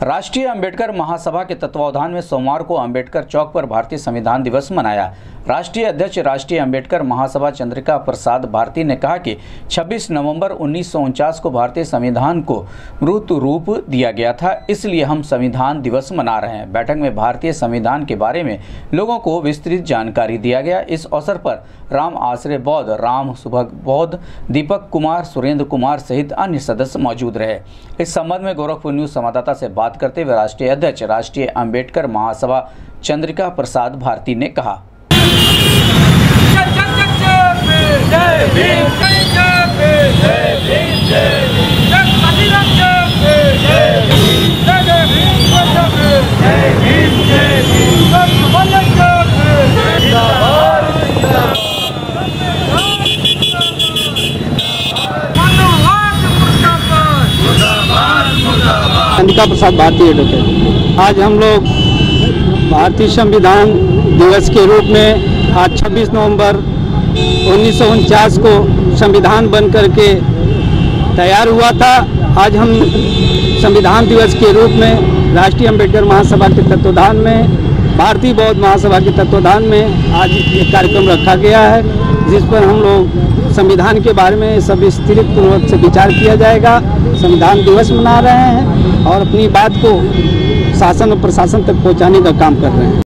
राष्ट्रीय अंबेडकर महासभा के तत्वावधान में सोमवार को अंबेडकर चौक पर भारतीय संविधान दिवस मनाया। राष्ट्रीय अध्यक्ष राष्ट्रीय अंबेडकर महासभा चंद्रिका प्रसाद भारती ने कहा कि 26 नवंबर 1949 को भारतीय संविधान को मूर्त रूप दिया गया था, इसलिए हम संविधान दिवस मना रहे हैं। बैठक में भारतीय संविधान के बारे में लोगों को विस्तृत जानकारी दिया गया। इस अवसर पर राम आश्रय बौद्ध, राम सुभग बौद्ध, दीपक कुमार, सुरेंद्र कुमार सहित अन्य सदस्य मौजूद रहे। इस संबंध में गोरखपुर न्यूज संवाददाता से बात करते हुए राष्ट्रीय अध्यक्ष राष्ट्रीय अंबेडकर महासभा चंद्रिका प्रसाद भारती ने कहा, चंद्रिका प्रसाद भारती एडवोकेट। आज हम लोग भारतीय संविधान दिवस के रूप में आज 26 नवंबर 1949 को संविधान बन करके तैयार हुआ था। आज हम संविधान दिवस के रूप में राष्ट्रीय अंबेडकर महासभा के तत्वावधान में, भारतीय बौद्ध महासभा के तत्वावधान में आज एक कार्यक्रम रखा गया है, जिस पर हम लोग संविधान के बारे में सब विस्तृत से विचार किया जाएगा। संविधान दिवस मना रहे हैं और अपनी बात को शासन और प्रशासन तक पहुंचाने का काम कर रहे हैं।